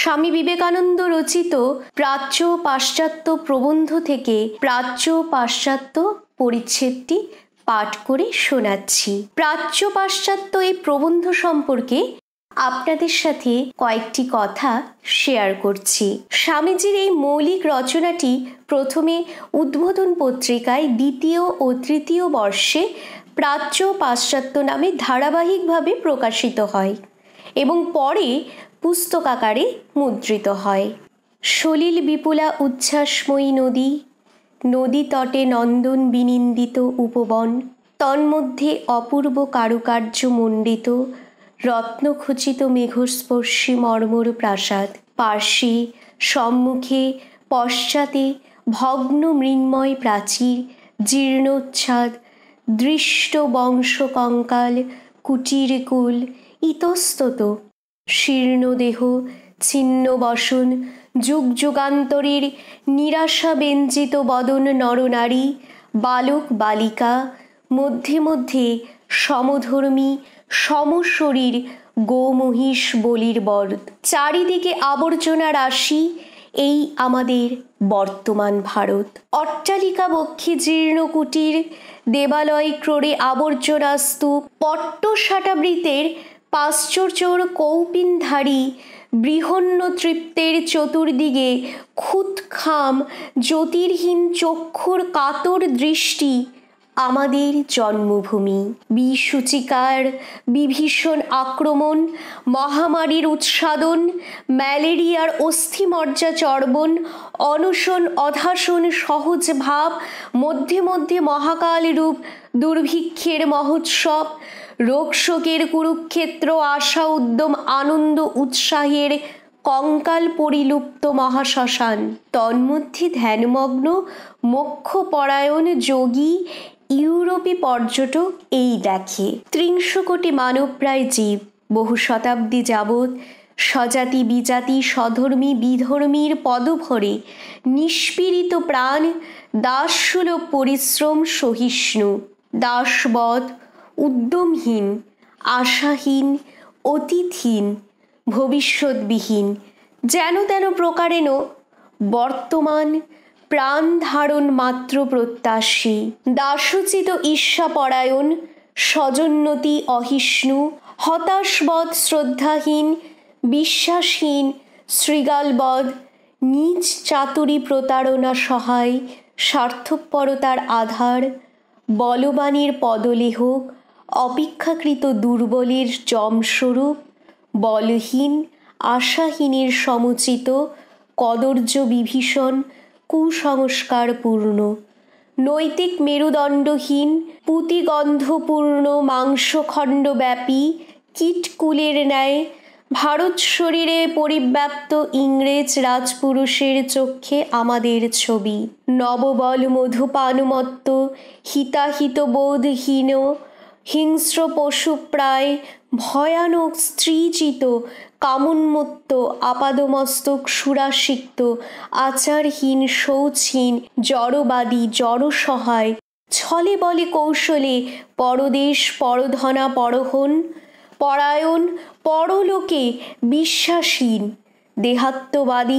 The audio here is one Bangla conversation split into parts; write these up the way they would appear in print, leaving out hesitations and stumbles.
স্বামী বিবেকানন্দ রচিত প্রাচ্য পাশ্চাত্য প্রবন্ধ থেকে প্রাচ্য পাশ্চাত্য পরিচ্ছেদটি পাঠ করে শোনাচ্ছি। প্রাচ্য পাশ্চাত্য এই প্রবন্ধ সম্পর্কে আপনাদের সাথে কয়েকটি কথা শেয়ার করছি। স্বামীজির এই মৌলিক রচনাটি প্রথমে উদ্বোধন পত্রিকায় দ্বিতীয় ও তৃতীয় বর্ষে প্রাচ্য পাশ্চাত্য নামে ধারাবাহিকভাবে প্রকাশিত হয় এবং পরে পুস্তক আকারে মুদ্রিত হয়। সলিল বিপুলা উচ্ছ্বাসময়ী নদী, নদী তটে নন্দন বিনিন্দিত উপবন, তন্মধ্যে অপূর্ব কারুকার্য মণ্ডিত রত্নখচিত মেঘস্পর্শী মর্মর প্রাসাদ, পার্শ্বে সম্মুখে পশ্চাতে ভগ্ন মৃন্ময় প্রাচীর, জীর্ণোচ্ছাদ দৃষ্ট বংশ কঙ্কাল, কুটির কুল ইতস্তত শীর্ণদেহ, ছিন্ন বসন, যুগ যুগান্তরের নিরাশা ব্যঞ্জিত বদন নরনারী, বালক বালিকা, মধ্যে মধ্যে সমধর্মী সমশরীর গোমহিষ বলির বর, চারিদিকে আবর্জনা রাশি। এই আমাদের বর্তমান ভারত। অট্টালিকা বক্ষে জীর্ণ কুটির, দেবালয় ক্রোড়ে আবর্জনা স্তূপ, পট্টসাটাবৃতের পাশ্চর্যর কৌপিনধারী বৃহন্ন তৃপ্তের চতুর্দিকে খুঁতখাম জ্যোতির্হীন চক্ষুর কাতর দৃষ্টি আমাদের জন্মভূমি। বিসূচিকার বিভীষণ আক্রমণ, মহামারীর উৎসাদন, ম্যালেরিয়ার অস্থিমজ্জা চর্বণ, অনশন অধাসন সহজ ভাব, মধ্যে মধ্যে মহাকাল রূপ দুর্ভিক্ষের মহোৎসব, রোগ শোকের কুরুক্ষেত্র, আশা উদ্যম আনন্দ উৎসাহের কঙ্কাল পরিলুপ্ত মহাশ্মশান, তন্মধ্যে ধ্যানমগ্ন মোক্ষপরায়ণ যোগী ইউরোপী পর্যটক এই দেখে। ৩০০ কোটি মানবপ্রায় জীব বহু শতাব্দী যাবৎ স্বজাতি বিজাতি স্বধর্মী বিধর্মীর পদভরে নিষ্পীড়িত প্রাণ, দাসসুলভ পরিশ্রম সহিষ্ণু, দাসবধ, উদ্যমহীন, আশাহীন, অতীতহীন, ভবিষ্যৎবিহীন, যেন তেন প্রকারেণ বর্তমান প্রাণ ধারণ মাত্র প্রত্যাশী, দাসোচিত ঈর্ষাপরায়ণ, স্বজোন্নতি অহিষ্ণু, হতাশবৎ শ্রদ্ধাহীন, বিশ্বাসহীন, শৃগালবধ, নীচ চাতুরী প্রতারণা সহায়, স্বার্থপরতার আধার, বলবানের পদলেহ, অপেক্ষাকৃত দুর্বলের যমস্বরূপ, বলহীন আশাহীনের সমুচিত, কদর্য বিভীষণ কুসংস্কারপূর্ণ, নৈতিক মেরুদণ্ডহীন, পুতিগন্ধপূর্ণ মাংসখণ্ডব্যাপী কীটকুলের ন্যায় ভারত শরীরে পরিব্যাপ্ত ইংরেজ রাজপুরুষের চক্ষে আমাদের ছবি। নববল মধুপানমত্ত হিতাহিতবোধহীন হিংস্র পশুপ্রায় ভয়ানক স্ত্রীচিত কামোন্মত্ত আপাদমস্তক সুরাসিক্ত আচারহীন শৌচহীন জড়বাদী জড়সহায়, ছলে বলে কৌশলে পরদেশ পরধনা পরহন পরায়ণ, পরলোকে বিশ্বাসহীন, দেহাত্মবাদী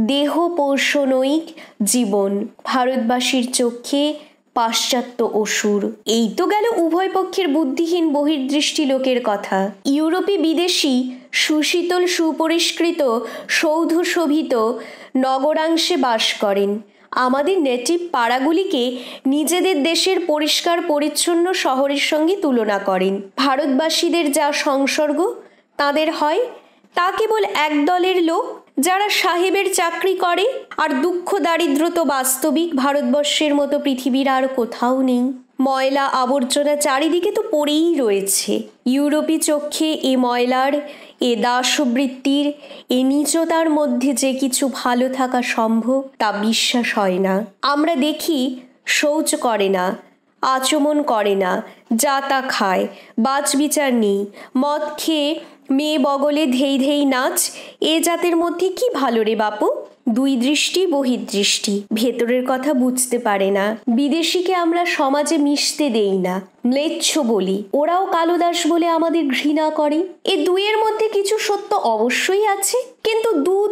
দেহপোষণৈক জীবন ভারতবাসীর চক্ষে পাশ্চাত্য অসুর। এই তো গেল উভয় পক্ষের বুদ্ধিহীন বহির্দৃষ্টি লোকের কথা। ইউরোপী বিদেশি সুশীতল সুপরিষ্কৃত সৌধশোভিত নগরাংশে বাস করেন। আমাদের নেটিভ পাড়াগুলিকে নিজেদের দেশের পরিষ্কার পরিচ্ছন্ন শহরের সঙ্গে তুলনা করেন। ভারতবাসীদের যা সংসর্গ তাদের হয় তা কেবল একদলের লোক যারা সাহেবের চাকরি করে, আর দুঃখ দারিদ্র তো বাস্তবিক ভারতবর্ষের মতো পৃথিবীর আর কোথাও নেই। ময়লা আবর্জনা চারিদিকে তো পড়েই রয়েছে। ইউরোপী চক্ষে এ ময়লার, এ দাসবৃত্তির, এ নীচতার মধ্যে যে কিছু ভালো থাকা সম্ভব তা বিশ্বাস হয় না। আমরা দেখি শৌচ করে না, আচমন করে না, যা তা খায়, বাছবিচার নেই, মদ খেয়ে মেয়ে বগলে ধেই ধেই নাচ। এ জাতের মধ্যে কি ভালো রে বাপু? দুই দৃষ্টি বহির্দৃষ্টি, ভেতরের কথা বুঝতে পারে না। বিদেশিকে আমরা সমাজে মিশতে দেই না, ম্লেচ্ছ বলি, ওরাও কালোদাস বলে আমাদের ঘৃণা করে। এ দুইয়ের মধ্যে কিছু সত্য অবশ্যই আছে, কিন্তু দু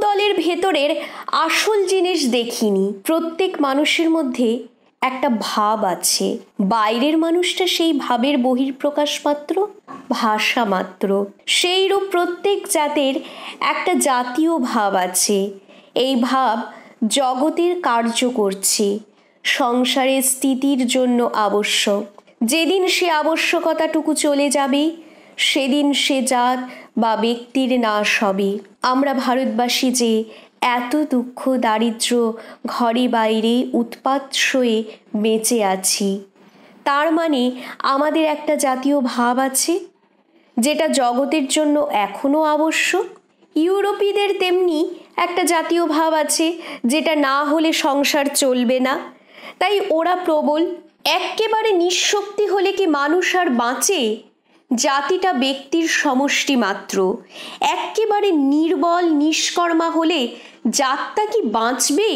ভেতরের আসল জিনিস দেখিনি। প্রত্যেক মানুষের মধ্যে একটা ভাব আছে, বাইরের মানুষটা সেই ভাবের বহিঃপ্রকাশ মাত্র, ভাষা মাত্র। সেইরূপ প্রত্যেক জাতের একটা জাতীয় ভাব আছে। এই ভাব জগতের কার্য করছে, সংসারের স্থিতির জন্য আবশ্যক। যেদিন সে আবশ্যকতাটুকু চলে যাবে সেদিন সে জাত বা ব্যক্তির নাশ হবে। আমরা ভারতবাসী যে এত দুঃখ দারিদ্র ঘরে বাইরে উৎপাত সয়ে বেঁচে আছি, তার মানে আমাদের একটা জাতীয় ভাব আছে যেটা জগতের জন্য এখনও আবশ্যক। ইউরোপীদের তেমনি একটা জাতীয় ভাব আছে যেটা না হলে সংসার চলবে না, তাই ওরা প্রবল। এক্কেবারে নিঃশক্তি হলে কি মানুষ আর বাঁচে? জাতিটা ব্যক্তির সমষ্টি মাত্র। এক্কেবারে নির্বল নিষ্কর্মা হলে জাতটা কি বাঁচবে?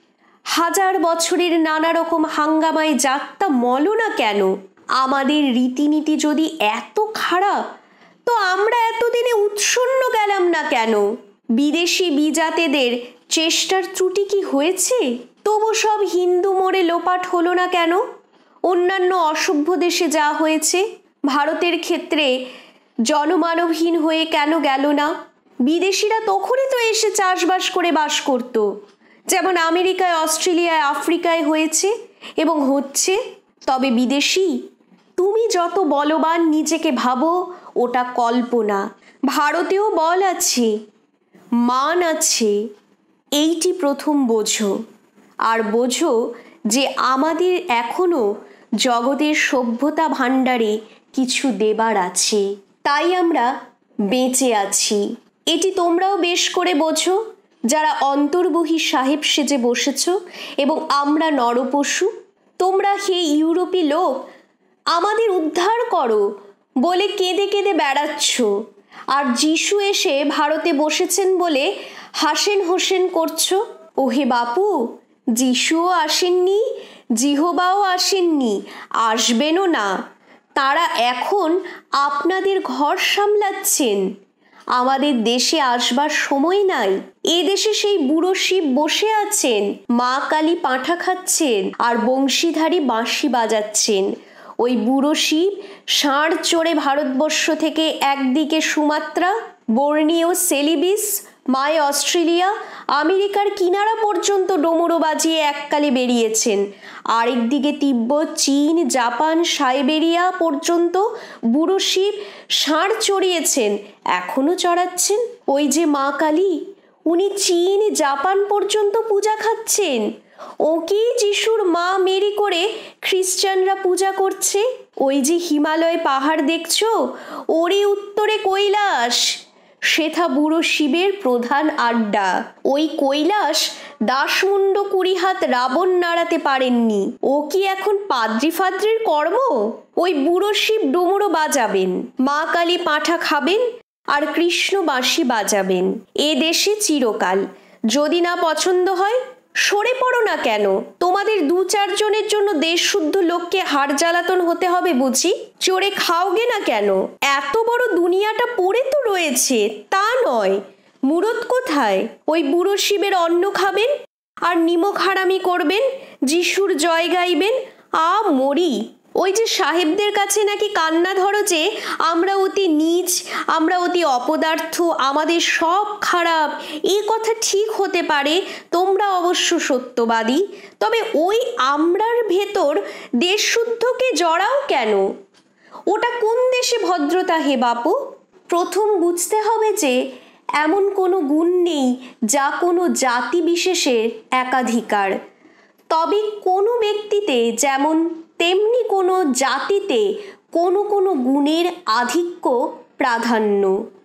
হাজার বছরের নানা রকম হাঙ্গামায় জাতটা মলো না কেন? আমাদের রীতিনীতি যদি এত খারাপ, তো আমরা এতদিনে উৎসন্ন গেলাম না কেন? বিদেশি বিজাতেদের চেষ্টার ত্রুটি কি হয়েছে? তবু সব হিন্দু মরে লোপাট হলো না কেন? অন্যান্য অসভ্য দেশে যা হয়েছে, ভারতের ক্ষেত্রে জনমানবহীন হয়ে কেন গেল না? বিদেশিরা তখনই তো এসে চাষবাস করে বাস করত, যেমন আমেরিকায়, অস্ট্রেলিয়ায়, আফ্রিকায় হয়েছে এবং হচ্ছে। তবে বিদেশি, তুমি যত বলবান নিজেকে ভাবো, ওটা কল্পনা। ভারতেও বল আছে, মান আছে, এইটি প্রথম বোঝো। আর বোঝো যে আমাদের এখনো জগতের সভ্যতা ভাণ্ডারে কিছু দেবার আছে, তাই আমরা বেঁচে আছি। এটি তোমরাও বেশ করে বোঝো যারা অন্তর্বহী সাহেব সেজে বসেছ, এবং আমরা নরপশু। তোমরা হে ইউরোপী লোক, আমাদের উদ্ধার করো বলে কেঁদে কেঁদে বেড়াচ্ছ, আর যিশু এসে ভারতে বসেছেন বলে হাসেন হোসেন করছো। ওহে বাপু, যিশুও আসেননি, জিহোবাও আসেননি, আসবেনও না। তারা এখন আপনাদের ঘর সামলাচ্ছেন। আমাদের দেশে আসবার সময় নাই। এ দেশে সেই বুড়ো শিব বসে আছেন, মা কালী পাঁঠা খাচ্ছেন আর বংশীধারী বাঁশি বাজাচ্ছেন। ওই বুড়ো শিব ষাঁড় চড়ে ভারতবর্ষ থেকে একদিকে সুমাত্রা, বর্নিও, সেলিবিস, মায় অস্ট্রেলিয়া, আমেরিকার কিনারা পর্যন্ত ডমরু বাজিয়ে এককালে বেরিয়েছেন। আরেকদিকে তিব্বত, চীন, জাপান, সাইবেরিয়া পর্যন্ত বুড়ো শিব ষাঁড় চড়িয়েছেন, এখনো চড়াচ্ছেন। ওই যে মা কালী, উনি চীন, জাপান পর্যন্ত পূজা খাচ্ছেন। ওকেই যিশুর মা মেরি করে খ্রিস্টানরা পূজা করছে। ওই যে হিমালয় পাহাড় দেখছো, ওরই উত্তরে কৈলাস, সেথা বুড়ো শিবের প্রধান আড্ডা। ওই কৈলাস দাসমুণ্ড 20 হাত রাবণ নাড়াতে পারেননি। ও কি এখন পাদ্রি ফাদ্রির কর্ম? ওই বুড়ো শিব ডমরু বাজাবেন, মা কালী পাঁঠা খাবেন, আর কৃষ্ণ বাঁশি বাজাবেন। এ দেশে চিরকাল। যদি না পছন্দ হয় সরে পড়ো না কেন? তোমাদের 2-4 জনের জন্য দেশ শুদ্ধ লোককে হাড় জ্বালাতন হতে হবে বুঝি? চড়ে খাওগে না কেন? এত বড় দুনিয়াটা পড়ে তো রয়েছে, তা নয়। মুরত কোথায়? ওই বুড়ো শিবের অন্ন খাবেন আর নিমক হারামি করবেন, যিশুর জয় গাইবেন। মরি। ওই যে সাহেবদের কাছে নাকি কান্না ধরো যে আমরা অতি নীচ, আমরা অতি অপদার্থ, আমাদের সব খারাপ। এ কথা ঠিক হতে পারে, তোমরা অবশ্য সত্যবাদী। তবে ওই আমরার ভেতর দেশশুদ্ধকে জড়াও কেন? ওটা কোন দেশে ভদ্রতা হে বাপু? প্রথম বুঝতে হবে যে এমন কোনো গুণ নেই যা কোনো জাতি বিশেষের একাধিকার। তবে কোনো ব্যক্তিতে যেমন তেমনি কোনো জাতিতে কোনো কোনো গুণের আধিক্য প্রাধান্য।